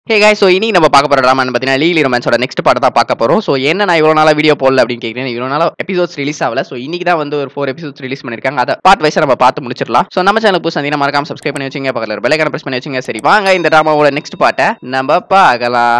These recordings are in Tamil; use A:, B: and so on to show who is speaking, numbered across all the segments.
A: Hey guys, so இன்னைக்கு நம்ம பார்க்க போற டிராமா பார்த்தீங்கன்னா லீலி ரொமான்ஸோட நெக்ஸ்ட் பார்ட் தான் பார்க்க போறோம். ஸோ என்ன நான் இவ்வளோ நாளா வீடியோ போடல அப்படின்னு கேட்குறேன். இவ்வளோ நாளா எபிசோட்ஸ் ரிலீஸ் ஆகல. ஸோ இன்னைக்கு தான் வந்து ஒரு 4 எபிசோட்ஸ் ரிலீஸ் பண்ணிருக்காங்க. அதை பார்ட் வைஸா நம்ம பார்த்து முடிச்சிடலாம். ஸோ நம்ம சேனல் புதுசா இருந்தீங்கன்னா மறக்காம சப்ஸ்கிரைப் பண்ணி வச்சுங்க, பக்கத்துல பெல் ஐகானை பிரஸ் பண்ணி வச்சுங்க. சரி வாங்க இந்த டிராமாவோட நெக்ஸ்ட் பார்ட்டை நம்ம பார்க்கலாம்.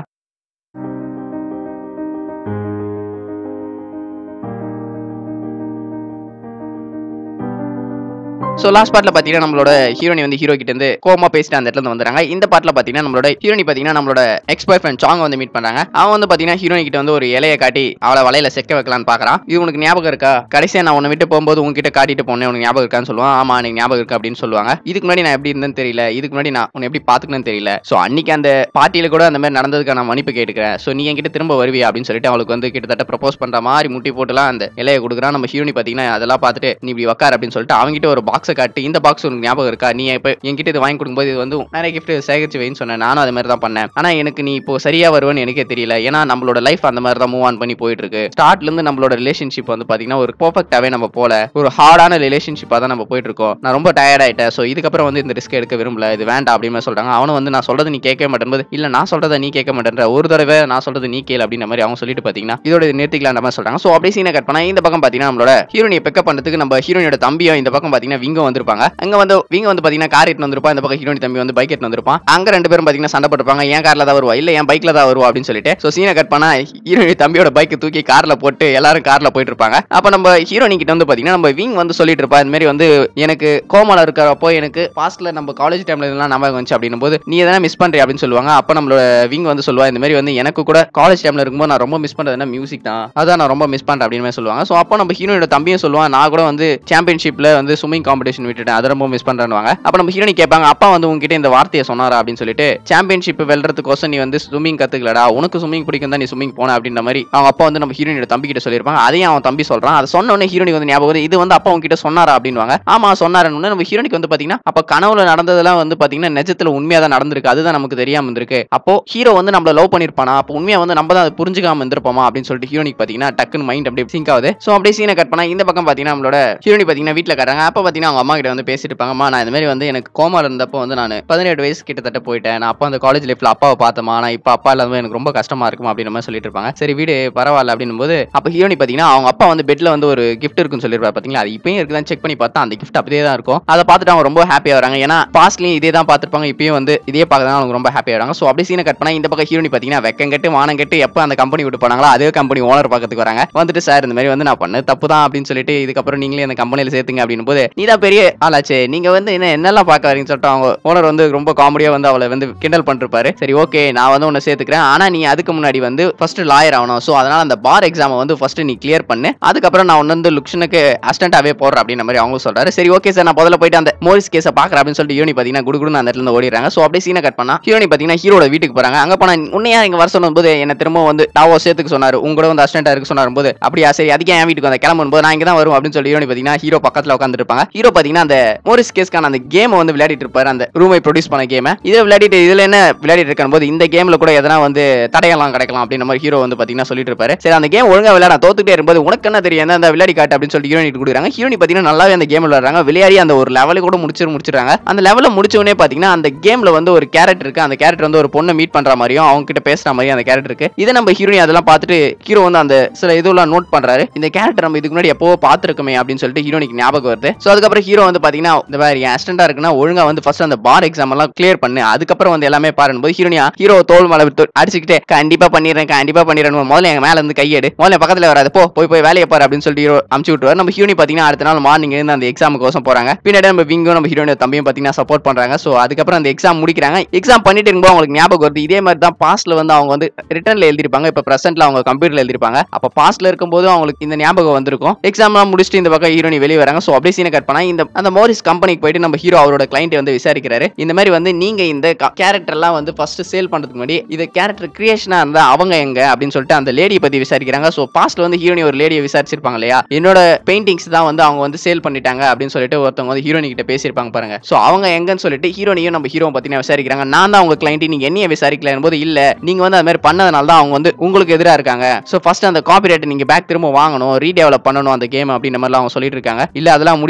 A: ஸோ லாஸ்ட் பார்ட்ல பார்த்தீங்கன்னா நம்மளோட ஹீரோனி வந்து ஹீரோ கிட்ட இருந்து கோமா பேசிட்டு அந்த இடத்துல வந்துறாங்க. இந்த பார்ட்ல பார்த்தீங்கன்னா நம்மளோட ஹீரோனி பார்த்தீங்கன்னா நம்மளோட எக்ஸ் பாய் ஃப்ரெண்ட் சாங் வந்து மீட் பண்றாங்க. அவன் வந்து பார்த்தீங்கன்னா ஹீரோனி கிட்ட வந்து ஒரு இலையை காட்டி அவளை வலையில செக்க வைக்கலான்னு பார்க்கறான். இது உனக்கு ஞாபகம் இருக்கா? கடைசியா நான் உன்னை விட்டு போகும்போது உங்ககிட்ட காட்டிட்டு போனேன், உனக்கு ஞாபகம் இருக்கான்னு சொல்லுவான். ஆமா எனக்கு ஞாபகம் இருக்கு அப்படின்னு சொல்லுவாங்க. இதுக்கு முன்னாடி நான் எப்படி இருந்தேன்னு தெரியல, இதுக்கு முன்னாடி நான் உன்னை எப்படி பாத்துக்கணும்னு தெரியல. ஸோ அன்னைக்கு அந்த பார்ட்டியில கூட அந்த மாதிரி நடந்ததுக்கு நான் மன்னிப்பு கேட்டுக்கிறேன். ஸோ நீ என்கிட்ட திரும்ப வருவியா அப்படின்னு சொல்லிட்டு அவளுக்கு வந்து கிட்டத்தட்ட ப்ரப்போஸ் பண்ற மாதிரி முட்டி போட்டுலாம் அந்த இலையை கொடுக்குறான். நம்ம ஹீரோனி பார்த்தீங்கன்னா அதெல்லாம் பார்த்துட்டு நீ இப்படி உட்கார் அப்படின்னு சொல்லிட்டு அவங்ககிட்ட ஒரு பாக்ஸை காட்டி, இந்த பாக்ஸ் உனக்கு ஞாபகம் இருக்கா? நீ இப்ப என்கிட்ட இது வாங்கி கொடுக்கும்போது இது வந்து நிறைய கிஃப்ட் சேகரிச்சு வைன்னு சொன்னேன். நானும் அது மாதிரி தான் பண்ணேன். ஆனா எனக்கு நீ இப்போ சரியா வருவேன்னு எனக்கே தெரியல. ஏன்னா நம்மளோட லைஃப் அந்த மாதிரி தான் மூவ் ஆன் பண்ணி போயிட்டு இருக்கு. ஸ்டார்ட்ல இருந்து நம்மளோட ரிலேஷன்ஷிப் வந்து பாத்தீங்கன்னா ஒரு பெர்ஃபெக்டாவே நம்ம போல ஒரு ஹார்டான ரிலேஷன்ஷிப்பா தான் நம்ம போயிட்டு இருக்கோம். நான் ரொம்ப டயர்ட் ஆயிட்டேன். ஸோ இதுக்கப்புறம் வந்து இந்த ரிஸ்க் எடுக்க விரும்பல, இது வேண்டாம் அப்படின்னு சொல்றாங்க. அவனும் வந்து நான் சொல்றது நீ கேட்க மாட்டேன், இல்ல நான் சொல்றதை நீ கேட்க மாட்டேன்ற, ஒரு தடவை நான் சொல்றது நீ கேளு அப்படின்ற மாதிரி அவங்க சொல்லிட்டு பாத்தீங்கன்னா இதோட நிறுத்திக்கலாம் மாதிரி சொல்றாங்க. ஸோ அப்படியே சீனை கட் பண்ணா இந்த பக்கம் பாத்தீங்கன்னா நம்மளோட ஹீரோனியை பிக்கப் பண்றதுக்கு நம்ம ஹீரோனியோட தம்பியும் இந்த பக்கம் பாத்தீங்கன்னா விங்க வந்திருப்பாங்க. அங்க வந்து விங்க வந்து பாத்தீங்கன்னா கார் எடுத்து வந்திருப்பான். இந்த பக்கம் ஹீரோனி தம்பி வந்து பைக் எடுத்து வந்திருப்பான். அங்க ரெண்டு பேரும் பாத்தீங்கன்னா சண்டை போட்டுப்பாங்க. என் கார்ல தான் வருவா இல்ல என் பைக்ல தான் வருவா அப்படின்னு சொல்லிட்டு. சோ சீனை கட் பண்ணா ஹீரோனி தம்பியோட பைக் தூக்கி கார்ல போட்டு எல்லாரும் கார்ல போயிட்டு இருப்பாங்க. அப்ப நம்ம ஹீரோனி கிட்ட வந்து பாத்தீங்கன்னா நம்ம விங் வந்து சொல்லிட்டு இருப்பா, இந்த மாதிரி வந்து எனக்கு கோமால இருக்கிறப்போ எனக்கு பாஸ்ட்ல நம்ம காலேஜ் டைம்ல இதெல்லாம் ஞாபகம் வந்துச்சு அப்படின்னும் போது நீ எதனா மிஸ் பண்றியா அப்படின்னு சொல்லுவாங்க. அப்ப நம்மளோட விங் வந்து சொல்லுவா, இந்த மாதிரி வந்து எனக்கு கூட காலேஜ் டைம்ல இருக்கும்போது நான் ரொம்ப மிஸ் பண்றதுன்னா மியூசிக் தான், அதான் நான் ரொம்ப மிஸ் பண்றேன் அப்படின்னு சொல்லுவாங்க. சோ அப்போ நம்ம ஹீரோனோட தம்பியும் சொல்லுவான், நான் கூட வந்து சாம்பியன்ஷிப்ல வந்து ஸ்விமிங் காம்படிஷன் விட்டுட்டேன், அதை ரொம்ப மிஸ் பண்றேன்னு. அப்ப நம்ம ஹீரோனி கேட்பாங்க, அப்பா வந்து உங்ககிட்ட இந்த வார்த்தையை சொன்னாரா அப்படின்னு சொல்லிட்டு. சாம்பியன்ஷிப் வெல்றதுக்கோசம் நீ வந்து ஸ்விமிங் கத்துக்கலடா, உனக்கு ஸ்விமிங் பிடிக்கும் தான் நீ ஸ்விமிங் போன அப்படின்ற மாதிரி அவங்க அப்பா வந்து நம்ம ஹீரோனியோட தம்பி கிட்ட சொல்லியிருப்பாங்க. அதையும் அவன் தம்பி சொல்றான். அதை சொன்ன உடனே ஹீரோனிக்கு வந்து ஞாபகம், இது வந்து அப்பா உங்ககிட்ட சொன்னாரா அப்படின்வாங்க. ஆமா சொன்னாருன்னு நம்ம ஹீரோனிக்கு வந்து பாத்தீங்கன்னா அப்ப கனவுல நடந்ததெல்லாம் வந்து பாத்தீங்கன்னா நிஜத்துல உண்மையா தான் நடந்திருக்கு, அதுதான் நமக்கு தெரியாம இருந்திருக்கு. அப்போ ஹீரோ வந்து நம்மள லவ் பண்ணிருப்பானா, அப்போ உண்மையா வந்து நம்ம தான் அதை புரிஞ்சுக்காம இருந்திருப்போமா அப்படின்னு சொல்லிட்டு ஹீரோனிக்கு பாத்தீங்கன்னா டக்குன்னு மைண்ட் அப்படியே சிங்க் ஆகுது. சோ அப்படியே சீனை கட் பண்ணா இந்த பக்கம் பாத்தீங்கன்னா நம்மளோட ஹீரோனி பாத்தீங்கன்னா வீட்டுல காட்டுறாங்க. அப்ப பாத்தீங்கன்னா அவங்க அம்மா கிட்ட வந்து பேசிட்டு இருப்பாங்க, நான் இந்த மாதிரி வந்து எனக்கு கோமால இருந்தப்போ வந்து நான் 17 வயசு கிட்டத்தட்ட போயிட்டேன். நான் அப்போ அந்த காலேஜ் லைஃப்ல அப்பாவை பார்த்தமா, நான் இப்போ அப்பா இல்லாம எனக்கு ரொம்ப கஷ்டமா இருக்குமா அப்படின்னு மாதிரி சொல்லிட்டு இருப்பாங்க. சரி வீடு பரவாயில்ல அப்படின்னும் போது அப்ப ஹீரோனி பாத்தீங்கன்னா அவங்க அப்பா வந்து பெட்ல வந்து ஒரு கிஃப்ட் இருக்குன்னு சொல்லிருப்பாரு பாத்தீங்களா. அது இப்பயும் இருக்குதான் செக் பண்ணி பார்த்தா அந்த கிஃப்ட் அப்படியே தான் இருக்கும். அதை பார்த்துட்டு அவங்க ரொம்ப ஹாப்பியா வராங்க. ஏன்னா பாஸ்ட்லயும் இதே தான் பார்த்திருப்பாங்க, இப்பயும் வந்து இதே பார்க்கதான் அவங்க ரொம்ப ஹாப்பியா வராங்க. சோ அப்படியே சீனை கட் பண்ணா இந்த பக்கம் ஹீரோனி பாத்தீங்கன்னா வெக்கம் கட்டு வானம் கட்டு எப்ப அந்த கம்பெனி விட்டு போனாங்களோ அதே கம்பெனி ஓனர் பார்க்கறதுக்கு வராங்க. வந்துட்டு சார் இந்த மாதிரி வந்து நான் பண்ண தப்பு தான் அப்படின்னு சொல்லிட்டு இதுக்கப்புறம் நீங்களே அந்த கம்பெனியில சேர்த்துங்க அப்படின்னு போது நீ தான் பெரிய ஆளாச்சு, நீங்க வந்து என்னெல்லாம் பார்க்க வரீங்கன்னு சொல்லிட்டு அவங்க ஓனர் வந்து ரொம்ப காமெடியா வந்து அவளை வந்து கிண்டல் பண்ணிருப்பாரு. சரி ஓகே நான் வந்து உன்னை சேர்த்துக்கிறேன், ஆனா நீ அதுக்கு முன்னாடி வந்து ஃபர்ஸ்ட் லாயர் ஆகணும். சோ அதனால அந்த பார் எக்ஸாமை வந்து ஃபர்ஸ்ட் நீ கிளியர் பண்ணு, அதுக்கப்புறம் நான் உன்ன வந்து லுக்ஷனுக்கு அசிஸ்டன்டாவே போடுறேன் அப்படின்ற மாதிரி அவங்க சொல்றாரு. சரி ஓகே சார் நான் முதல்ல போயிட்டு அந்த மோரிஸ் கேஸை பாக்குறேன் அப்படின்னு சொல்லிட்டு ஹீரோனி பாத்தீங்கன்னா குடுகுடுன்னு அந்த இடத்துல இருந்து ஓடிறாங்க. சோ அப்படியே சீனை கட் பண்ணா ஹீரோனி பாத்தீங்கன்னா ஹீரோட வீட்டுக்கு போறாங்க. அங்க போனா உன்னையா இங்க வர சொன்னும் போது என்ன திரும்ப வந்து டாவோ சேர்த்துக்கு சொன்னாரு, உங்க கூட வந்து அசிஸ்டன்டா இருக்கு சொன்னாரு போது அப்படியா சரி அதுக்கு என் வீட்டுக்கு வந்து கிளம்பும் போது நான் இங்க தான் வரும் அப்படின்னு சொல்லி ஹீரோனி பாத்தீங்கன்னா ஹீரோ பக்கத்துல உட்கார்ந்து இருப்பாங்க. ஹீரோ பாத்தீங்கன்னா அந்த மோரிஸ் கேஸ்க்கான அந்த கேம் வந்து விளையாடிட்டு இருப்பாரு, அந்த ரூமை ப்ரொடியூஸ் பண்ண கேம். இதை விளையாடிட்டு இதுல என்ன விளையாடிட்டு இருக்கும் போது இந்த கேம்ல கூட எதனா வந்து தடையெல்லாம் கிடைக்கலாம் அப்படின்ற மாதிரி ஹீரோ வந்து பாத்தீங்கன்னா சொல்லிட்டு இருப்பாரு. சரி அந்த கேம் ஒழுங்கா விளையாட தோத்துட்டே இருக்கும்போது உனக்கு என்ன தெரியும் அந்த விளையாடி காட்டு அப்படின்னு சொல்லி ஹீரோனி கொடுக்குறாங்க. ஹீரோனி பாத்தீங்கன்னா நல்லாவே அந்த கேம் விளையாடுறாங்க. விளையாடி அந்த ஒரு லெவலை கூட முடிச்சிருக்காங்க. அந்த லெவலை முடிச்சவனே பாத்தீங்கன்னா அந்த கேம்ல வந்து ஒரு கேரக்டர் இருக்கு. அந்த கேரக்டர் வந்து ஒரு பொண்ணை மீட் பண்ற மாதிரியும் அவங்க கிட்ட பேசுற மாதிரியும் அந்த கேரக்டர் இருக்கு. இதை நம்ம ஹீரோனி அதெல்லாம் பார்த்துட்டு ஹீரோ வந்து அந்த சில இதெல்லாம் நோட் பண்றாரு. இந்த கேரக்டர் நம்ம இதுக்கு முன்னாடி எப்போ பார்த்திருக்கோமே அப்படின்னு சொல்லிட்டு ஹீரோனிக்கு ஞாபகம் வருது. சோ அதுக்கப்புறம் ஹீரோ வந்து பாத்தீங்கன்னா இந்த மாதிரி அசிஸ்டன்டா இருக்குன்னா ஒழுங்கா வந்து ஃபர்ஸ்ட் அந்த பார் எக்ஸாம் எல்லாம் கிளியர் பண்ணு, அதுக்கப்புறம் வந்து எல்லாமே பாரும்போது ஹீரோனியா ஹீரோ தோல் மேல அடிச்சுக்கிட்டே கண்டிப்பா பண்ணிடுறேன் முதல்ல எங்க மேல இருந்து கையெடு, முதல்ல பக்கத்துல வராது போய் வேலையை பாரு அப்படின்னு சொல்லிட்டு ஹீரோ அமுச்சு விட்டுவார். நம்ம ஹீரோனி பாத்தீங்கன்னா அடுத்த நாள் மார்னிங் இருந்து அந்த எக்ஸாமுக்கு போறாங்க. பின்னாடி நம்ம விங்கும் நம்ம ஹீரோனோட தம்பியும் பாத்தீங்கன்னா சப்போர்ட் பண்றாங்க. சோ அதுக்கப்புறம் அந்த எக்ஸாம் முடிக்கிறாங்க. எக்ஸாம் பண்ணிட்டு இருக்கும்போது அவங்களுக்கு ஞாபகம் வருது இதே மாதிரி தான் பாஸ்ட்ல வந்து அவங்க வந்து ரிட்டர்ன்ல எழுதிருப்பாங்க, இப்ப பிரசன்ட்ல அவங்க கம்ப்யூட்டர்ல எழுதிருப்பாங்க. அப்ப பாஸ்ட்ல இருக்கும்போது அவங்களுக்கு இந்த ஞாபகம் வந்திருக்கும். எக்ஸாம்லாம் முடிச்சுட்டு இந்த பக்கம் ஹீரோனி வெளியே வராங்க. சோ அப்படியே சீனை கட் பண்ணா இந்த அந்த மோரிஸ் கம்பெனிக்கு போயிட்டு நம்ம ஹீரோ அவரோட கிளைண்ட் வந்து விசாரிக்கிறாரு. இந்த மாதிரி வந்து நீங்க இந்த கேரக்டர் எல்லாம் வந்து ஃபர்ஸ்ட் சேல் பண்றதுக்கு முன்னாடி இந்த கேரக்டர் கிரியேஷனா இருந்தா அவங்க எங்க அப்படின்னு சொல்லிட்டு அந்த லேடியை பத்தி விசாரிக்கிறாங்க. சோ பாஸ்ட்ல வந்து ஹீரோனி ஒரு லேடியை விசாரிச்சிருப்பாங்க இல்லையா, என்னோட பெயிண்டிங்ஸ் தான் வந்து அவங்க வந்து சேல் பண்ணிட்டாங்க அப்படின்னு சொல்லிட்டு ஒருத்தவங்க வந்து ஹீரோனி கிட்ட பேசியிருப்பாங்க பாருங்க. சோ அவங்க எங்கன்னு சொல்லிட்டு ஹீரோனியும் நம்ம ஹீரோ பத்தி விசாரிக்கிறாங்க. நான் தான் உங்க கிளைண்ட், நீங்க என்னைய விசாரிக்கலன்னு போது இல்ல நீங்க வந்து அது மாதிரி பண்ணதுனால தான் அவங்க வந்து உங்களுக்கு எதிராக இருக்காங்க. சோ ஃபர்ஸ்ட் அந்த காப்பிரைட் நீங்க பேக் திரும்ப வாங்கணும், ரீடெவலப் பண்ணணும் அந்த கேம் அப்படின்ற மாதிரி அவங்க சொல்லிட்டு இருக்காங்க. இல்ல அதெல்லாம் முடியாது அப்படின்னு சொல்லிட்டு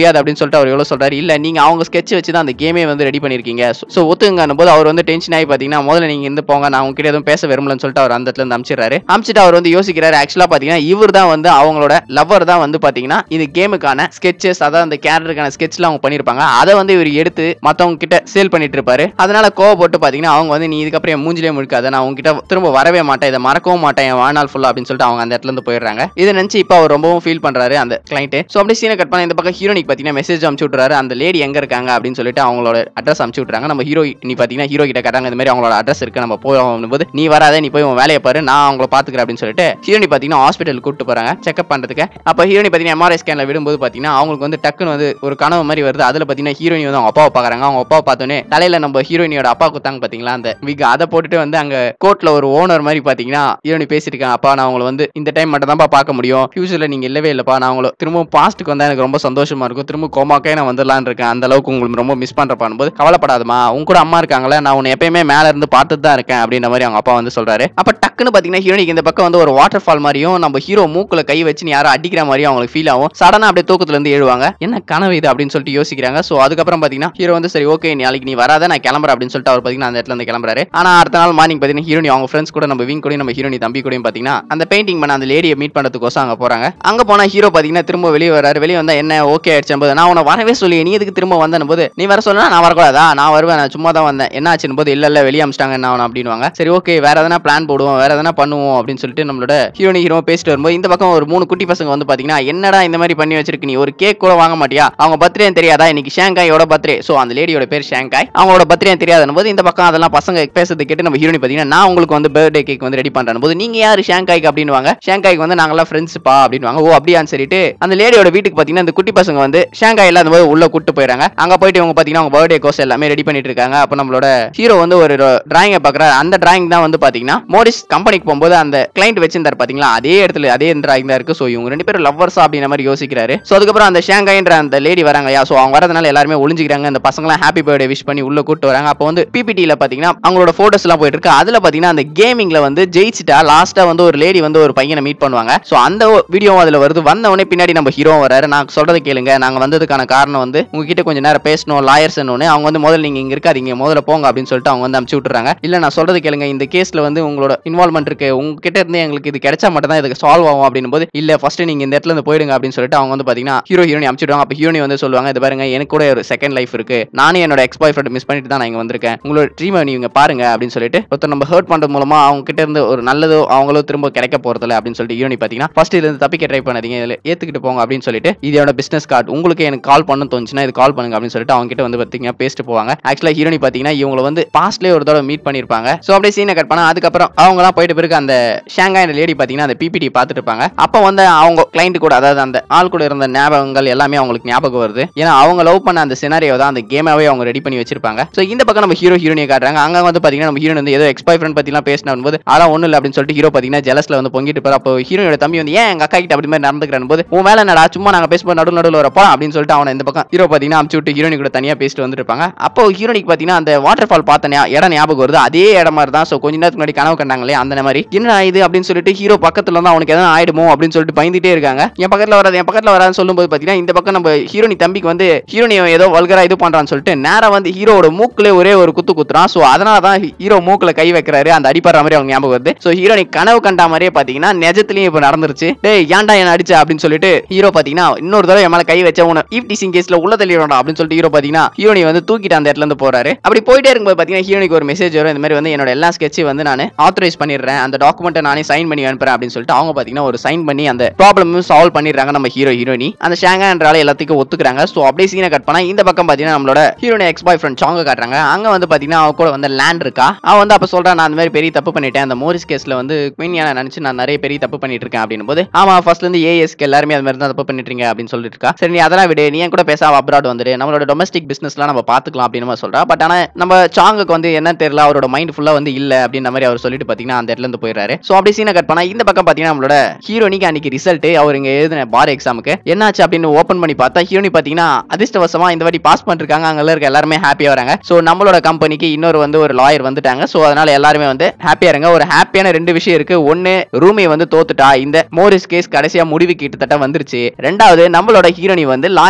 A: சொல்லிட்டு அவர் எவ்வளவு சொல்றாரு. இல்ல நீங்க அவங்க ஸ்கெட்ச் வச்சு தான் அந்த கேமே வந்து ரெடி பண்ணிருக்கீங்க, சோ ஒத்துங்கன்னும் போது அவர் வந்து டென்ஷன் ஆகி பாத்தீங்கன்னா முதல்ல நீங்க இருந்து போங்க, நான் உங்ககிட்ட எதுவும் பேச விரும்பலன்னு சொல்லிட்டு அவர் அந்த இடத்துல இருந்து அமிச்சிடுறாரு. அமிச்சிட்டு அவர் வந்து யோசிக்கிறாரு. ஆக்சுவலா பாத்தீங்கன்னா இவர் தான் வந்து அவங்களோட லவர் தான் வந்து பாத்தீங்கன்னா இந்த கேமுக்கான ஸ்கெட்சஸ், அதாவது அந்த கேரக்டருக்கான ஸ்கெட்ச்லாம் அவங்க பண்ணிருப்பாங்க, அதை வந்து இவர் எடுத்து மத்தவங்க கிட்ட சேல் பண்ணிட்டு இருப்பாரு. அதனால கோவப்பட்டு பாத்தீங்கன்னா அவங்க வந்து நீ இதுக்கப்புறம் என் மூஞ்சிலே முழுக்காத, நான் உங்ககிட்ட திரும்ப வரவே மாட்டேன், இதை மறக்கவும் மாட்டேன் என் வாழ்நாள் ஃபுல்லா அப்படின்னு சொல்லிட்டு அவங்க அந்த இடத்துல இருந்து போயிடுறாங்க. இதை நினைச்சு இப்ப அவர் ரொம்பவும் ஃபீல் பண்றாரு அந்த கிளைண்ட். சோ அப்படியே சீனை கட் பண்ண இந்த பக்கம் ஹீரோனிக்கு பாத்தீங்கன்னா மெசேஜ் அனுப்பிச்சு விட்டுறாரு. அந்த லேடி எங்க இருக்காங்க அப்படின்னு சொல்லிட்டு அவங்களோட அட்ரஸ் அனுப்பிச்சு விட்டுறாங்க. நம்ம ஹீரோ நீ பாத்தீங்கன்னா ஹீரோ கிட்ட கேட்டாங்க, இந்த மாதிரி அவங்களோட அட்ரஸ் இருக்கு, நம்ம போய் போது நீ வராத, நீ போய் உன் வேலையை பாரு, நான் அவங்கள பாத்துக்கிறேன் அப்படின்னு சொல்லிட்டு ஹீரோனி பாத்தீங்கன்னா ஹாஸ்பிட்டல் கூட்டு போறாங்க செக்அப் பண்றதுக்கு. அப்ப ஹீரோனி பாத்தீங்கன்னா எம்ஆர்ஐ ஸ்கேன்ல விடும்போது பாத்தீங்கன்னா அவங்களுக்கு வந்து டக்குன்னு வந்து ஒரு கனவு மாதிரி வருது. அதுல பாத்தீங்கன்னா ஹீரோனி வந்து அவங்க அப்பாவை பாக்குறாங்க. அவங்க அப்பாவை பார்த்தோன்னே தலையில நம்ம ஹீரோனியோட அப்பா குத்தாங்க பாத்தீங்களா அந்த விக், அதை போட்டுட்டு வந்து அங்க கோர்ட்ல ஒரு ஓனர் மாதிரி பாத்தீங்கன்னா ஹீரோனி பேசிட்டு இருக்காங்க. அப்பா நான் உங்களை வந்து இந்த டைம் மட்டும் தான் பார்க்க முடியும், ஃபியூச்சர்ல நீங்க இல்லவே இல்லப்பா, நான் உங்களை திரும்ப பாஸ்ட்டுக்கு வந்தா எனக்கு ரொம்ப சந்தோஷமா இருக்கும், திரும்ப கோமாக்கே நான் வந்துடலான்னு இருக்கேன், அந்த அளவுக்கு உங்களுக்கு ரொம்ப மிஸ் பண்றப்பான்னு போது கவலைப்படாதமா, உங்க கூட அம்மா இருக்காங்களே, நான் உன்னை எப்பயுமே மேல இருந்து பார்த்துட்டு தான் இருக்கேன் அப்படின்ற மாதிரி அவங்க அப்பா வந்து சொல்றாரு. அப்ப டக்குன்னு பாத்தீங்கன்னா ஹீரோனிக்கு இந்த பக்கம் வந்து ஒரு வாட்டர் ஃபால் மாதிரியும் நம்ம ஹீரோ மூக்குல கை வச்சு யாரும் அடிக்கிற மாதிரியும் அவங்களுக்கு ஃபீல் ஆகும். சடனா அப்படியே தூக்கத்துல இருந்து எழுவாங்க. என்ன கனவு இது அப்படின்னு சொல்லிட்டு யோசிக்கிறாங்க. சோ அதுக்கப்புறம் பாத்தீங்கன்னா ஹீரோ வந்து சரி ஓகே நாளைக்கு நீ வராத, நான் கிளம்புறேன் அப்படின்னு சொல்லிட்டு அவர் பாத்தீங்கன்னா அந்த இடத்துல இருந்து கிளம்புறாரு. ஆனா அடுத்த நாள் மார்னிங் பாத்தீங்கன்னா ஹீரோனி அவங்க ஃப்ரெண்ட்ஸ் கூட நம்ம விங் கூட நம்ம ஹீரோனி தம்பி கூட பாத்தீங்கன்னா அந்த பெயிண்டிங் பண்ண அந்த லேடியை மீட் பண்றதுக்கோசம் அங்க போறாங்க. அங்க போனா ஹீரோ பாத்தீங்கன்னா திரும்ப வெளியே வராரு. வெளியே வந்தா என்ன ஓகே ஆயிடுச்சு போது, நான் உன்னை வரவே சொல்லி நீ எதுக்கு திரும்ப வந்தேன் போது, நீ வர சொல்லனா நான் வரக்கூடாதா, நான் வருவேன், நான் சும்மா தான் வந்தேன், என்ன ஆச்சுன்னு போது இல்ல வெளியே அமிச்சிட்டாங்க என்ன ஆகணும் அப்படின்வாங்க. சரி ஓகே வேற எதனா பிளான் போடுவோம், வேற எதனா பண்ணுவோம் அப்படின்னு சொல்லிட்டு நம்மளோட ஹீரோனி ஹீரோ பேசிட்டு வரும்போது இந்த பக்கம் ஒரு 3 குட்டி பசங்க வந்து பாத்தீங்கன்னா என்னடா இந்த மாதிரி பண்ணி வச்சிருக்கு, நீ ஒரு கேக் கூட வாங்க மாட்டியா, அவங்க பர்த்டே தெரியாதா, இன்னைக்கு ஷாங்காயோட பர்த்டே, சோ அந்த லேடியோட பேர் ஷாங்காய், அவங்களோட பர்த்டே தெரியாத போது இந்த பக்கம் அதெல்லாம் பசங்க பேசுறது கேட்டு நம்ம ஹீரோனி பாத்தீங்கன்னா நான் உங்களுக்கு வந்து பர்த்டே கேக் வந்து ரெடி பண்றேன் போது நீங்க யாரு ஷாங்காய்க்கு அப்படின்வாங்க. ஷாங்காய்க்கு வந்து நாங்கெல்லாம் ஃப்ரெண்ட்ஸ் பா அப்படின்வாங்க. ஓ அப்படியான்னு சொல்லிட்டு அந்த லேடியோட வீட்டுக்கு பாத்தீங்கன்னா இந்த குட்டி பசங்க வந்து ஷாங்காய் எல்லாம் போது உள்ள கூட்டு போயிறாங்க. அங்க போயிட்டு இவங்க பாத்தீங்கன்னா அவங்க பர்த்டே கோர்ஸ் எல்லாமே ரெடி பண்ணிட்டு இருக்காங்க. அப்ப நம்மளோட ஹீரோ வந்து ஒரு டிராயிங்கை பாக்குறாரு. அந்த டிராயிங் தான் வந்து பாத்தீங்கன்னா மோரிஸ் கம்பெனிக்கு போகும்போது அந்த கிளைண்ட் வச்சிருந்தாரு பாத்தீங்களா, அதே இடத்துல அதே டிராயிங் தான் இருக்கு. சோ இவங்க ரெண்டு பேரும் லவ்வர்ஸா அப்படின்ற மாதிரி யோசிக்கிறாரு. சோ அதுக்கப்புறம் அந்த ஷாங்காய்ன்ற அந்த லேடி வராங்க. சோ அவங்க வரதுனால எல்லாருமே ஒளிஞ்சிக்கிறாங்க. அந்த பசங்க எல்லாம் ஹாப்பி பர்த்டே விஷ் பண்ணி உள்ள கூட்டு வராங்க. அப்ப வந்து பிபிடில பாத்தீங்கன்னா அவங்களோட போட்டோஸ் எல்லாம் போயிட்டு இருக்கு. அதுல பாத்தீங்கன்னா அந்த கேமிங்ல வந்து ஜெயிச்சிட்டா லாஸ்டா வந்து ஒரு லேடி வந்து ஒரு பையனை மீட் பண்ணுவாங்க. சோ அந்த வீடியோவும் அதுல வருது. வந்த உடனே பின்னாடி நம்ம ஹீரோ வராரு. நான் சொல்றதை கேளுங்க, நாங்க வந்ததுக்கான காரணம் வந்து உங்ககிட்ட கொஞ்சம் நேரம் பேசணும் லாயர்ஸ். அவங்க வந்து முதல்ல நீங்க இங்க இருக்காதீங்க, முதல்ல போங்க அப்படின்னு சொல்லிட்டு அவங்க வந்து அனுப்பிச்சு விட்டுறாங்க. இல்ல நான் சொல்றது கேளுங்க, இந்த கேஸ்ல வந்து உங்களோட இன்வால்வ்மெண்ட் இருக்கு, உங்ககிட்ட இருந்து எங்களுக்கு இது கிடைச்சா மட்டும் தான் இதுக்கு சால்வ் ஆகும் அப்படின்னு போது இல்ல ஃபர்ஸ்ட் நீங்க இந்த இடத்துல இருந்து போயிடுங்க அப்படின்னு சொல்லிட்டு அவங்க வந்து பாத்தீங்கன்னா ஹீரோ ஹீரோனி அனுப்பிச்சிடுவாங்க. அப்ப ஹீரோனி வந்து சொல்லுவாங்க, இது பாருங்க எனக்கு கூட ஒரு செகண்ட் லைஃப் இருக்கு, நானே என்னோட எக்ஸ் பாய் ஃப்ரெண்ட் மிஸ் பண்ணிட்டு தான் நான் இங்க வந்திருக்கேன், உங்களோட ட்ரீமை நீங்க பாருங்க அப்படின்னு சொல்லிட்டு ஒருத்தர் நம்ம ஹர்ட் பண்றது மூலமா அவங்க கிட்ட இருந்து ஒரு நல்லதோ அவங்களோ திரும்ப கிடைக்க போறதில்ல அப்படின்னு சொல்லிட்டு ஹீரோனி பாத்தீங்கன்னா ஃபர்ஸ்ட் இதுல இருந்து தப்பிக்க ட்ரை பண்ணாதீங்க, இதுல ஏத்துக்கிட்டு போங்க அப்படின்னு சொல்லிட்டு இதோட பிசினஸ் கார்டு உங்களுக்கு எனக்கு கால் பண்ண தோணுச்சுன்னா இது கால் பண்ணுங்க அப்படின்னு சொல்லிட்டு அவங்க கிட்ட வந்து பாத்தீங்கன்னா பேசிட்டு போவாங்க. ஆக்சுவலா ஹீரோனி பாத்தீங்கன்னா இவங்க வந்து பாஸ்ட்லயே ஒரு தடவை மீட் பண்ணிருப்பாங்க. சோ அப்படியே சீனை கட் பண்ணா அதுக்கப்புறம் அவங்க எல்லாம் போயிட்டு பிறகு அந்த ஷாங்காய் லேடி பாத்தீங்கன்னா அந்த பிபிடி பாத்துட்டு இருப்பாங்க. அப்ப வந்து அவங்க கிளைண்ட் கூட அதாவது அந்த ஆள் கூட இருந்த ஞாபகங்கள் எல்லாமே அவங்களுக்கு ஞாபகம் வருது. ஏன்னா அவங்க லவ் பண்ண அந்த சினாரியோ தான் அந்த கேமாவே அவங்க ரெடி பண்ணி வச்சிருப்பாங்க. சோ இந்த பக்கம் நம்ம ஹீரோ ஹீரோனியை காட்டுறாங்க. அங்க வந்து பாத்தீங்கன்னா நம்ம ஹீரோ வந்து ஏதோ எக்ஸ் பாய் ஃப்ரெண்ட் பத்தி எல்லாம் பேசினு போது அதெல்லாம் ஒண்ணு இல்ல அப்படின்னு சொல்லிட்டு ஹீரோ பாத்தீங்கன்னா ஜெலஸ்ல வந்து பொங்கிட்டு இருப்பாரு. அப்போ ஹீரோனோட தம்பி வந்து ஏன் எங்க அக்கா கிட்ட அப்படி மாதிரி நடந்துக்கிறான் போது உன் வேலை என்னடா சும்மா நாங்க பேசும்போது நடுவில் வரப்போ அப்படின்னு சொல்லிட்டு அவனை இந்த பக்கம் ஹீரோ பாத்தீங்கன்னா அமுச்சு விட்டு ஹீரோனி கூட தனியா பேசிட்டு வந்துட்டு இருப்பாங்க. அப்போ ஹீரோனிக்கு பாத்தீங்கன்னா அந்த வாட்டர் ஃபால் பார்த்த இடம் ஞாபகம் வருது. அதே இடம் மாதிரி தான். சோ கொஞ்ச நேரத்துக்கு முன்னாடி கனவு கண்டாங்களே அந்த மாதிரி என்ன இது அப்படின்னு சொல்லிட்டு ஹீரோ பக்கத்துல இருந்தா அவனுக்கு எதாவது ஆயிடுமோ அப்படின்னு சொல்லிட்டு பயந்துட்டே இருக்காங்க. என் பக்கத்துல வராதுன்னு சொல்லும்போது பாத்தீங்கன்னா இந்த பக்கம் நம்ம ஹீரோனி தம்பிக்கு வந்து ஹீரோனி ஏதோ வல்கரா இது பண்றான்னு சொல்லிட்டு நேரா வந்து ஹீரோட மூக்குல ஒரே ஒரு குத்து குத்துறான். சோ அதனாலதான் ஹீரோ மூக்குல கை வைக்கிறாரு. அந்த அடிப்படுற மாதிரி அவங்க ஞாபகம் வருது. சோ ஹீரோனி கனவு கண்டா மாதிரியே பாத்தீங்கன்னா நிஜத்திலயும் இப்ப நடந்துருச்சு. டேய் ஏன்டா என்ன அடிச்ச அப்படின்னு சொல்லிட்டு ஹீரோ பாத்தீங்கன்னா இன்னொரு தடவை என் மேல கை வச்ச உன ஈவ்டீசிங் கேஸ்ல உள்ள தள்ளிடுறா அப்படின்னு சொல்லிட்டு ஹீரோ பாத்தீங்கன்னா ஹீரோனி வந்து தூக்கிட்டு அந்த இடத்துல இருந்து போறாரு. அப்படி போயிட்டே இருக்கும்போது பாத்தீங்கன்னா ஹீரோனிக்கு ஒரு மெசேஜ் வரும். இந்த மாதிரி வந்து என்னோட எல்லா ஸ்கெட்ச் வந்து நான் ஆத்தரைஸ் பண்ணிடுறேன், அந்த டாக்குமெண்ட் நானே சைன் பண்ணி அனுப்புறேன் அப்படின்னு சொல்லிட்டு அவங்க பாத்தீங்கன்னா ஒரு சைன் பண்ணி அந்த ப்ராப்ளமும் சால்வ் பண்ணிடுறாங்க. நம்ம ஹீரோ ஹீரோனி அந்த ஷாங்கான்றால எல்லாத்துக்கும் ஒத்துக்கிறாங்க. சோ அப்படியே சீனை கட் பண்ணா இந்த பக்கம் பாத்தீங்கன்னா நம்மளோட ஹீரோனி எக்ஸ் பாய் ஃப்ரெண்ட் சாங்க காட்டுறாங்க. அங்க வந்து பாத்தீங்கன்னா அவ கூட வந்து லேண்ட் இருக்கா. அவன் வந்து அப்ப சொல்றான், நான் அந்த மாதிரி பெரிய தப்பு பண்ணிட்டேன், அந்த மோரிஸ் கேஸ்ல வந்து குயினியான நினைச்சு நான் நிறைய பெரிய தப்பு பண்ணிட்டு இருக்கேன் அப்படின்னு போது ஆமா ஃபர்ஸ்ட்ல இருந்து ஏஎஸ்க்கு எல்லாருமே அது மாதிரி தான் தப்பு பண்ணிட்டு இருக்கீங்க அப்படின்னு சொல்லிட்டு இருக்கா. சரி நீ அதெல்லாம் விடு, நீ கூட பேசாம அப்ராட் வந்துடு, நம்மளோட டொமஸ்டிக் பிசினஸ்லாம் நம்ம பாத்துக்கலாம் அப்படின்னு சொல்றா. பட் ஆனா நம்ம சாங்குக்கு வந்து என்ன தெரியல, அவரோட மைண்ட் ஃபுல்லா வந்து இல்ல அப்படின்ற மாதிரி அவர் சொல்லிட்டு பாத்தீங்கன்னா அந்த இடத்துல இருந்து போயிடுறாரு. சோ அப்படி சீனை கட் பண்ணா இந்த பக்கம் பாத்தீங்கன்னா நம்மளோட ஹீரோனிக்கு அன்னைக்கு ரிசல்ட் அவர் இங்க எழுதின பார் எக்ஸாமுக்கு என்னாச்சு அப்படின்னு ஓபன் பண்ணி பார்த்தா ஹீரோனி பாத்தீங்கன்னா அதிர்ஷ்டவசமா இந்த வாட்டி பாஸ் பண்ணிருக்காங்க. அங்க இருக்க எல்லாருமே ஹாப்பியா வராங்க. சோ நம்மளோட கம்பெனிக்கு இன்னொரு வந்து ஒரு லாயர் வந்துட்டாங்க. சோ அதனால எல்லாருமே வந்து ஹாப்பியா இருங்க. ஒரு ஹாப்பியான ரெண்டு விஷயம் இருக்கு. ஒன்னு ரூமி வந்து தோத்துட்டா, இந்த மோரிஸ் கேஸ் கடைசியா முடிவு கிட்டத்தட்ட வந்துருச்சு. ரெண்டாவது நம்மளோட ஹீரோனி வந்து லாயர்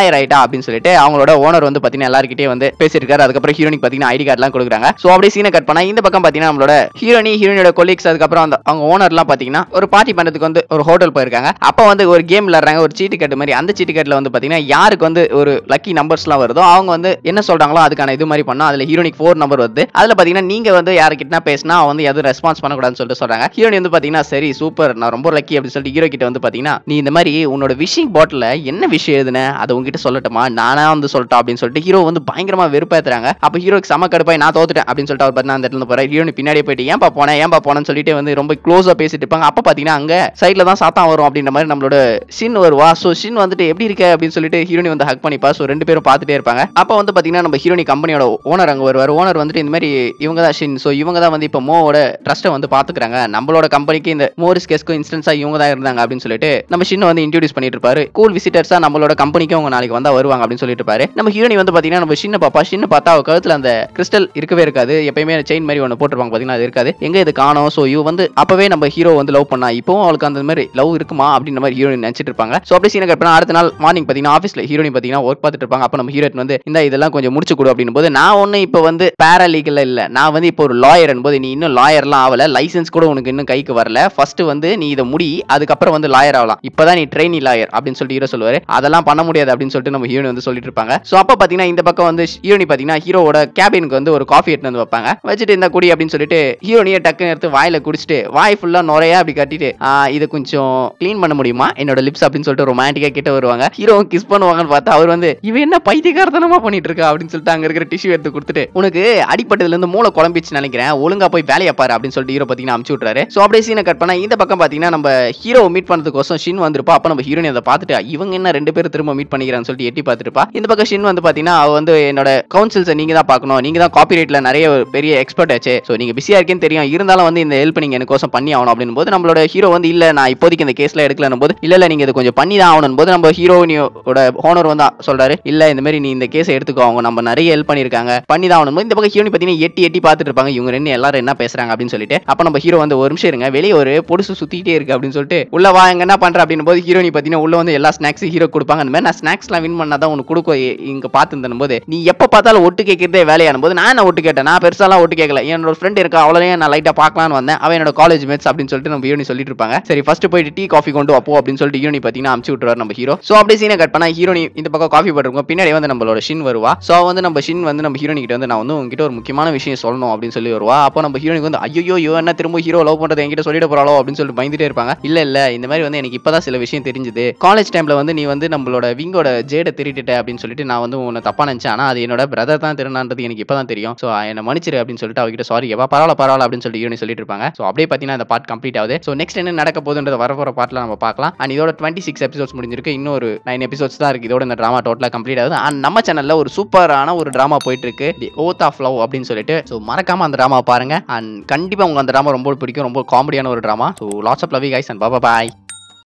A: லாயர் ஆயிட்டா அப்படின்னு சொல்லிட்டு அவங்களோட ஓனர் வந்து பாத்தீங்கன்னா எல்லார்கிட்டயும் வந்து பேசிருக்காரு. அதுக்கப்புறம் ஹீரோனிக்கு பாத்தீங்கன்னா ஐடி கார்டு எல்லாம் கொடுக்குறாங்க. சோ அப்படியே சீனை கட் பண்ணா இந்த பக்கம் பாத்தீங்கன்னா நம்மளோட ஹீரோனியோட கொலீக்ஸ் அதுக்கப்புறம் அவங்க ஓனர் எல்லாம் பாத்தீங்கன்னா ஒரு பார்ட்டி பண்றதுக்கு வந்து ஒரு ஹோட்டல் போயிருக்காங்க. அப்ப வந்து ஒரு கேம் விளையாடுறாங்க, ஒரு சீட்டு கட்டு மாதிரி. அந்த சீட்டு கட்டுல வந்து பாத்தீங்கன்னா யாருக்கு வந்து ஒரு லக்கி நம்பர்ஸ் எல்லாம் வருதோ அவங்க வந்து என்ன சொல்றாங்களோ அதுக்கான இது மாதிரி பண்ணா அதுல ஹீரோனிக் 4 நம்பர் வருது. அதுல பாத்தீங்கன்னா நீங்க வந்து யாருக்கிட்ட பேசினா வந்து எதுவும் ரெஸ்பான்ஸ் பண்ணக்கூடாதுன்னு சொல்லிட்டு சொல்றாங்க. ஹீரோனி வந்து பாத்தீங்கன்னா சரி சூப்பர் நான் ரொம்ப லக்கி அப்படின்னு சொல்லிட்டு ஹீரோ கிட்ட வந்து பாத்தீங்கன்னா நீ இந்த மாதிரி உன்னோட விஷிங் பாட்டில என்ன விஷயம் எழுதுன அதை உங்ககிட்ட சொல்லட்டுமா நானா வந்து சொல்லிட்டா அப்படின்னு சொல்லிட்டு ஹீரோ வந்து பயங்கரமா வெறுப்பேத்துறாங்க. அப்ப ஹீரோக்கு சம கடுப்பாய் நான் தோத்துட்டேன் அப்படின்னு சொல்லிட்டு அவர் பாத்தீங்கன்னா அந்த இடத்துல போற ஹீரோனி பின்னாடியே போயிட்டு ஏன்பா போனேன்னு சொல்லிட்டு வந்து ரொம்ப க்ளோஸா பேசிட்டு இருப்பாங்க. அப்ப பாத்தீங்கன்னா அங்க சைட்ல தான் சாத்தான் வரும் அப்படின்ற மாதிரி நம்மளோட ஷின் வருவா. சோ ஷின் வந்துட்டு எப்படி இருக்க அப்படின்னு சொல்லிட்டு ஹீரோனி வந்து ஹக் பண்ணிப்பா. சோ ரெண்டு பேரும் பார்த்துட்டே இருப்பாங்க. அப்ப வந்து பாத்தீங்கன்னா நம்ம ஹீரோனி கம்பெனியோட ஓனர் அங்க வருவார். ஓனர் வந்துட்டு இந்த மாதிரி இவங்க தான் ஷின். சோ இவங்க தான் வந்து இப்ப மோவோட ட்ரஸ்ட்டை வந்து பாத்துக்கிறாங்க. நம்மளோட கம்பெனிக்கு இந்த மோரிஸ் கேஸ்க்கு இன்ஸ்டன்ஸா இவங்க தான் இருந்தாங்க அப்படின்னு சொல்லிட்டு நம்ம ஷின் வந்து இன்ட்ரோடியூஸ் பண்ணிட்டு இருப்பாரு. கூல் விசிட்டர்ஸா நம்மளோட கம்பெனிக்கு அவங்க நாளைக்கு வந்தா வருவாங்க அப்படின்னு சொல்லிட்டு இருப்பாரு. நம்ம ஹீரோனி வந்து பாத்தீங்கன்னா நம்ம ஷின்ன பார்த்தா அவ கழுத்துல அந்த கிறிஸ்டல் இருக்கவே இருக்காது. எப்பயுமே செயின் மாதிரி ஒன்னு போட்டுருப்பாங்க பாத்தீங்கன்னா அது இருக்காது. எங்க இது காணோம். சோ இவ வந்து அப்பவே நம்ம ஹீரோ வந்து லவ் பண்ணா இப்பவும் அவளுக்கு அந்த மாதிரி லவ் இருக்குமா அப்படின்ற மாதிரி ஹீரோயின் நினைச்சிட்டு இருப்பாங்க. சோ அப்படியே சீனை கட் பண்ணா அடுத்த நாள் மார்னிங் பாத்தீங்கன்னா ஆபீஸ்ல ஹீரோயின் பாத்தீங்கன்னா ஒர்க் பார்த்துட்டு இருப்பாங்க. அப்ப நம்ம ஹீரோயின் வந்து இந்த இதெல்லாம் கொஞ்சம் முடிச்சு கொடு அப்படின்னும் போது நான் ஒண்ணு இப்ப வந்து பேராலீகல் இல்ல நான் வந்து இப்போ ஒரு லாயர் என்பது நீ இன்னும் லாயர்லாம் ஆகல லைசன்ஸ் கூட உனக்கு இன்னும் கைக்கு வரல ஃபர்ஸ்ட் வந்து நீ இதை முடி அதுக்கப்புறம் வந்து லாயர் ஆகலாம் இப்பதான் நீ ட்ரெயினி லாயர் அப்படின்னு சொல்லிட்டு ஹீரோ சொல்லுவாரு. அதெல்லாம் பண்ண முடியாது அப்படின்னு சொல்லிட்டு நம்ம ஹீரோயின் வந்து சொல்லிட்டு இருப்பாங்க. சோ அப்ப பாத்தீங்கன்னா இந்த பக்கம் வந்து ஹீரோனி பாத்தீங்கன்னா ஹீரோவோட கேபினுக்கு வந்து ஒரு காஃபி எடுத்து வந்து வைப்பாங்க. வச்சுட்டு இந்த குடி அப்படின்னு சொல்லிட்டு ஹீரோனியை டக்குன்னு எடுத்து வாயில குடிச்சிட்டு வாய் ஃபுல்லா நுரையா அப்படி கட்டிட்டு இது கொஞ்சம் கிளீன் பண்ண முடியுமா என்னோட லிப்ஸ் அப்படின்னு சொல்லிட்டு ரொமான்டிக்கா கிட்ட வருவாங்க. ஹீரோ கிஸ் பண்ணுவாங்கன்னு பார்த்தா அவர் வந்து இவன் என்ன பைத்தியக்காரத்தனமா பண்ணிட்டு இருக்கா அப்படின்னு சொல்லிட்டு அங்க இருக்கிற டிஷ்யூ எடுத்து கொடுத்துட்டு உனக்கு அடிப்பட்டதுல இருந்து மூளை குழம்பிச்சு நினைக்கிறேன் ஒழுங்கா போய் வேலையை பாரு அப்படின்னு சொல்லிட்டு ஹீரோ பாத்தீங்கன்னா அமுச்சு விட்டுறாரு. சோ அப்படியே சீனை கட் பண்ணா இந்த பக்கம் பாத்தீங்கன்னா நம்ம ஹீரோ மீட் பண்றதுக்கோசம் ஷின் வந்திருப்பா. அப்ப நம்ம ஹீரோனி அதை பார்த்துட்டு இவங்க என்ன ரெண்டு பேரும் திரும்ப மீட் பண்ணிக்கிறான்னு சொல்லிட்டு எட்டி பார்த்துருப்பா. இந்த பக்கம் ஷின் வந்து பாத்தீங்கன்னா அவ வந்து என்னோட கவுன்சில்ஸை நீங்க தான் பார்க்கணும் நீங்க தான் காப்பிரைட்ல நிறைய பெரிய எக்ஸ்பர்ட் ஆச்சு. சோ நீங்க பிஸியா இருக்கேன்னு தெரியும் இருந்தாலும் வந்து இந்த ஹெல்ப் நீங்க எனக்கோசம் பண்ணி ஆகணும் அப்படின்னு போது நம்மளோட ஹீரோ வந்து இல்ல நான் இப்போதைக்கு இந்த கேஸ்ல எடுக்கலன்னு போது இல்ல நீங்க இது கொஞ்சம் பண்ணி தான் ஆகணும் போது நம்ம ஹீரோனியோட ஹோனர் வந்து சொல்றாரு இல்ல இந்த மாதிரி நீ இந்த கேஸை எடுத்துக்கோ அவங்க நம்ம நிறைய ஹெல்ப் பண்ணிருக்காங்க பண்ணி தான் ஆகணும். இந்த பக்கம் ஹீரோனி பாத்தீங்கன்னா எட்டி பார்த்துட்டு இருப்பாங்க இவங்க ரெண்டு எல்லாரும் என்ன பேசுறாங்க அப்படின்னு சொல்லிட்டு. அப்ப நம்ம ஹீரோ வந்து ஒரு நிமிஷம் இருங்க வெளியே ஒரு பொடுசு சுத்திட்டே இருக்கு அப்படின்னு சொல்லிட்டு உள்ள வா எங்க என்ன பண்ற அப்படின்னு போது ஹீரோனி பாத்தீங்கன்னா உள்ள வந்து எல்லா ஸ்நாக்ஸ் ஹீரோ கொடுப்பாங்க. அந்த மாதிரி நான் ஸ்நாக்ஸ் எல்லாம் வின் பண்ணாதான் உனக்கு கொடுக்க இங்க பார்த்து போது நீ எப்ப பார்த்தாலும் ஒட்டு கேட்கிறதே வேலையானும் போது நான் ஒட்டு கேட்டேன் நான் பெருசாலாம் ஒட்டு கேட்கல என்னோட ஃப்ரெண்ட் இருக்கா அவ்வளவு நான் லைட்டா பார்க்கலாம்னு வந்தேன் அவன் என்னோட காலேஜ் மேட்ஸ் அப்படின்னு சொல்லிட்டு நம்ம ஹீரோனி சொல்லிட்டு இருப்பாங்க. சரி ஃபர்ஸ்ட் போயிட்டு டீ காஃபி கொண்டு அப்போ அப்படின்னு சொல்லிட்டு ஹீரோனி பாத்தீங்கன்னா அமுச்சு விட்டுறாரு நம்ம ஹீரோ. சோ அப்படியே சீனை கட் பண்ணா ஹீரோனி இந்த பக்கம் காஃபி போட்டுருக்கோம் பின்னாடி வந்து நம்மளோட ஷின் வருவா. சோ வந்து நம்ம ஷின் வந்து நம்ம ஹீரோனி கிட்ட வந்து நான் வந்து உங்ககிட்ட ஒரு முக்கியமான விஷயம் சொல்லணும் அப்படின்னு சொல்லி வருவா. அப்போ நம்ம ஹீரோனிக்கு வந்து ஐயோ என்ன திரும்ப ஹீரோ லவ் பண்றது என்கிட்ட சொல்லிட போறாளோ அப்படின்னு சொல்லிட்டு பயந்துட்டே இருப்பாங்க. இல்ல இந்த மாதிரி வந்து எனக்கு இப்பதான் சில விஷயம் தெரிஞ்சது காலேஜ் டைம்ல வந்து நீ வந்து நம்மளோட விங்கோட ஜேட திருட்டிட்ட அப்படின்னு சொல்லிட்டு நான் வந்து உன்னை தப்பா நினைச்சேன் ஆனா அது என்னோட பிரதர் தான் திருநான்றது எனக்கு இப்பதான் தெரியும். சோ என்ன மன்னிச்சிரு அப்படின்னு சொல்லிட்டு அவகிட்ட சாரி எவா பரவாயில்ல அப்படின்னு சொல்லிட்டு ஹீரோனி சொல்லிட்டு இருப்பாங்க. சோ அப்படியே பாத்தீங்கன்னா இந்த பார்ட் கம்ப்ளீட் ஆகுது. சோ நெக்ஸ்ட் என்ன நடக்க போகுதுன்றது வரப்போற பார்ட்ல நம்ம பார்க்கலாம். அண்ட் இதோட 26 எபிசோட்ஸ் முடிஞ்சிருக்கு. இன்னொரு 9 எபிசோட்ஸ் தான் இருக்கு. இதோட இந்த டிராமா டோட்டலா கம்ப்ளீட் ஆகுது. அண்ட் நம்ம சேனல்ல ஒரு சூப்பரான ஒரு டிராமா போயிட்டு இருக்கு தி ஓத் ஆஃப் லவ் அப்படின்னு சொல்லிட்டு. சோ மறக்காம அந்த டிராமா பாருங்க. அண்ட் கண்டிப்பா உங்களுக்கு அந்த டிராமா ரொம்ப பிடிக்கும். ரொம்ப காமெடியான ஒரு drama. So lots of love you guys and bye by.